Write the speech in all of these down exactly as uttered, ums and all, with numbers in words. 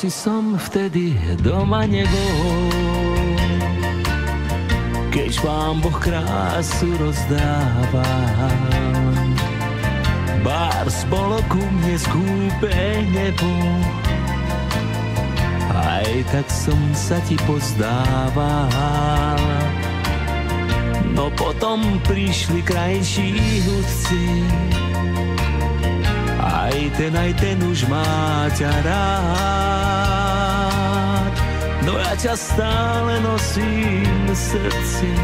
Asi som vtedy doma nebol, keď vám Boh krásu rozdáva. Bárs bolo ku mne skúpe nebo, aj tak som sa ti pozdával. No potom prišli krajší hudci, aj ten, aj ten už má ťa rád. No ja ťa stále nosím v srdci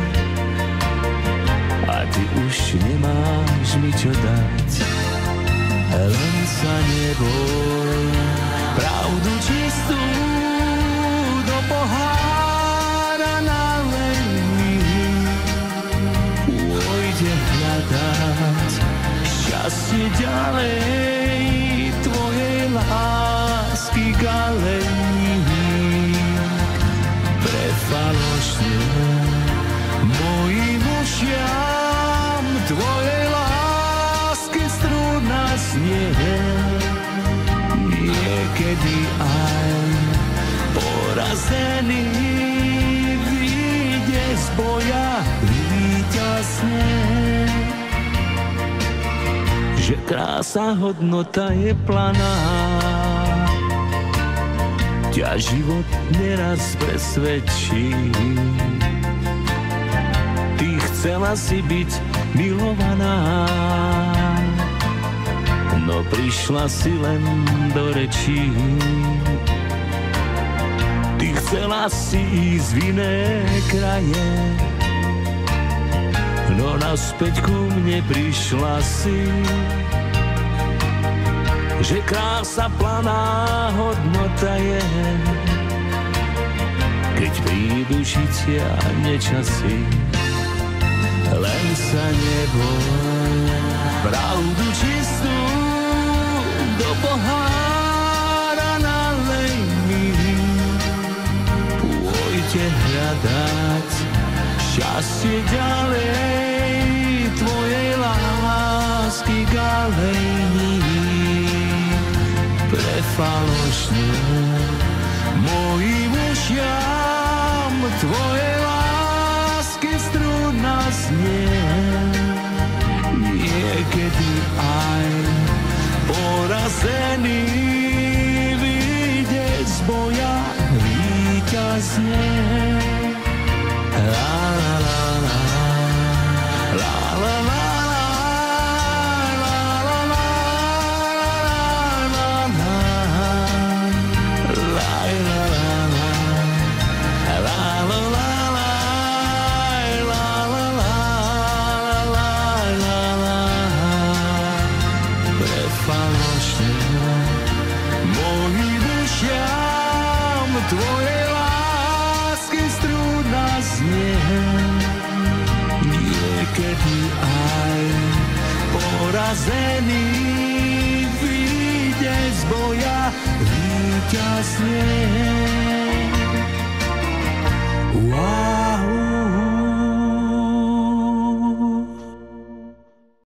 a ty už nemáš mi čo dať. Len sa neboj, pravdu čistú do pohára nalej mi. Pôjde hľadať šťastie ďalej, tvojej lásky galeník. Pre falošne mojim ušiam tvojej lásky strúna znie. Niekedy aj porazený vyjde z boja víťazne. Že krása hodnota je planá, ťa život neraz presvedčí. Ty chcela si byť milovaná, no prišla si len do rečí. Ty chcela si ísť v iné kraje, no naspäť ku mne prišla si. Že krása planá hodnota je, keď prídu žitia nečasy. Len sa neboj, pravdu čistú do pohára nalej mi. Pôjde hľadať šťastie ďalej, tvojej lásky galejník. Pre falošne mojim ušiam tvojej lásky strúna znie. Niekedy aj porazený vyjde z boja víťazne. La la la la, la la la. Tvojej lásky strúna znie. Niekedy aj porazený vyjde z boja víťazne. Wow.